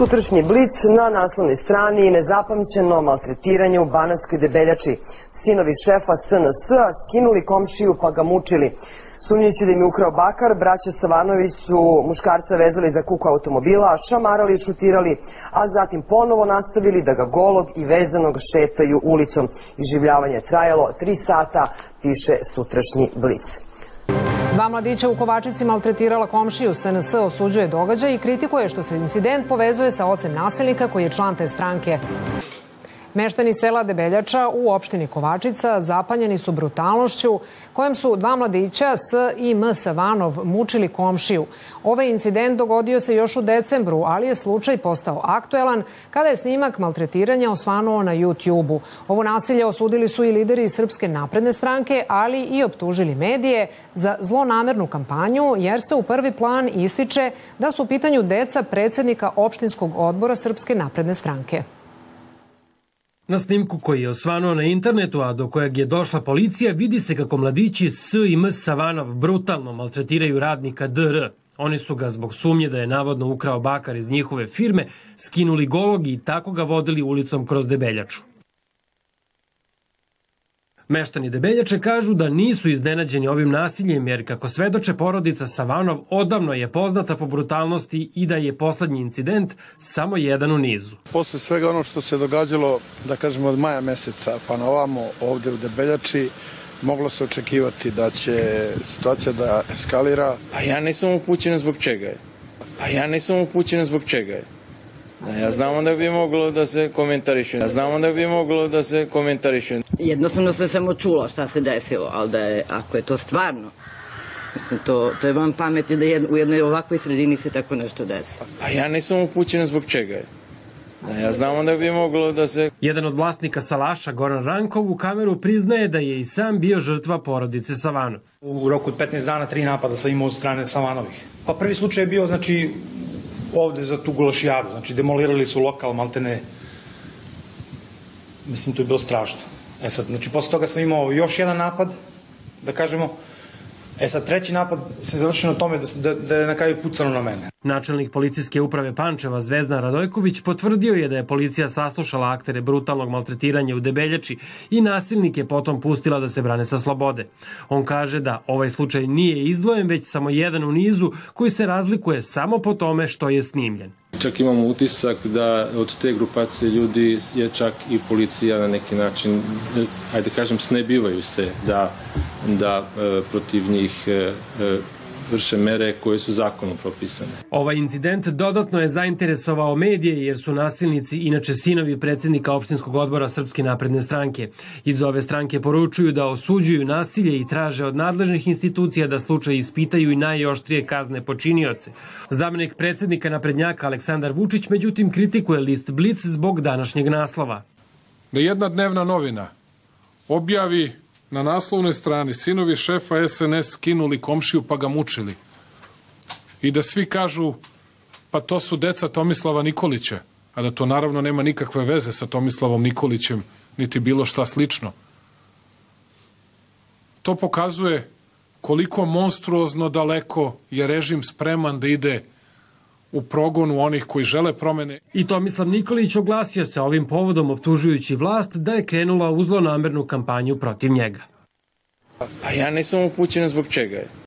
Sutrašnji Blic na naslovnoj strani nezapamćeno maltretiranje u Banatskoj Debeljači. Sinovi šefa SNS-a skinuli komšiju pa ga mučili. Sumnjujući da im je ukrao bakar, braća Savanović su muškarca vezali za kuku automobila, šamarali i šutirali, a zatim ponovo nastavili da ga golog i vezanog šetaju ulicom. Iživljavanje je trajalo 3 sata, piše sutrašnji Blic. 2 mladića u Kovačici maltretirala komšiju. SNS osuđuje događaj i kritikuje što se incident povezuje sa ocem nasilnika koji je član te stranke. Meštani sela Debeljača u opštini Kovačica zapanjeni su brutalnošću kojom su 2 mladića S i M Savanov mučili komšiju. Ovaj incident dogodio se još u decembru, ali je slučaj postao aktuelan kada je snimak maltretiranja osvanuo na YouTube-u. Ovo nasilje osudili su i lideri Srpske napredne stranke, ali i optužili medije za zlonamernu kampanju, jer se u prvi plan ističe da su u pitanju deca predsednika opštinskog odbora Srpske napredne stranke. Na snimku koji je osvanuo na internetu, a do kojeg je došla policija, vidi se kako mladići S i M Savanov brutalno maltretiraju radnika DR. Oni su ga zbog sumnje da je navodno ukrao bakar iz njihove firme skinuli golog i tako ga vodili ulicom kroz Debeljaču. Meštani Debeljače kažu da nisu iznenađeni ovim nasiljem, jer kako svedoče porodica Savanov odavno je poznata po brutalnosti i da je poslednji incident samo jedan u nizu. Posle svega ono što se događalo, da kažemo od maja meseca pa na ovamo ovde u Debeljači, moglo se očekivati da će situacija da eskalira. A ja nisam upućen zbog čega je. Ja znamo da bi moglo da se komentariše. Jednostavno sam samo čula šta se desilo, ali da je, ako je to stvarno, mislim, to je van pameti da u jednoj ovakvoj sredini se tako nešto desi. A ja nisam upućen zbog čega je. Ja znamo da bi moglo da se... Jedan od vlasnika salaša, Goran Rankov, u kameru priznaje da je i sam bio žrtva porodice Savanov. U roku od 15 dana 3 napada sam imao od strane Savanovih. Pa prvi slučaj je bio, znači, ovde za tu Gulašijadu, znači demolirali su lokal, maltene, mislim, to je bilo strašno. Sad, znači, posle toga sam imao još jedan napad, da kažemo, sad, treći napad se završio na tome da je na kraju pucano na mene. Načelnik policijske uprave Pančeva Zvezdan Radojković potvrdio je da je policija saslušala aktere brutalnog maltretiranja u Debeljači i nasilnike potom pustila da se brane sa slobode. On kaže da ovaj slučaj nije izdvojen, već samo jedan u nizu koji se razlikuje samo po tome što je snimljen. Čak imamo utisak da od te grupacije ljudi je čak i policija na neki način, ajde kažem, snebivaju se da protiv njih vrše mere koje su zakonom propisane. Ovaj incident dodatno je zainteresovao medije jer su nasilnici inače sinovi predsednika opštinskog odbora Srpske napredne stranke. Iz ove stranke poručuju da osuđuju nasilje i traže od nadležnih institucija da slučaj ispitaju i najoštrije kazne počinioce. Zamenik predsednika naprednjaka Aleksandar Vučić međutim kritikuje list Blic zbog današnjeg naslova. Da jedna dnevna novina objavi na naslovnoj strani sinovi šefa SNS skinuli komšiju pa ga mučili. I da svi kažu pa to su deca Tomislava Nikolića, a da to naravno nema nikakve veze sa Tomislavom Nikolićem, niti bilo šta slično. To pokazuje koliko monstruozno daleko je režim spreman da ide u progonu onih koji žele promene. I Tomislav Nikolić oglasio se ovim povodom optužujući vlast da je krenula u zlonamernu kampanju protiv njega. A ja nisam upućen zbog čega je.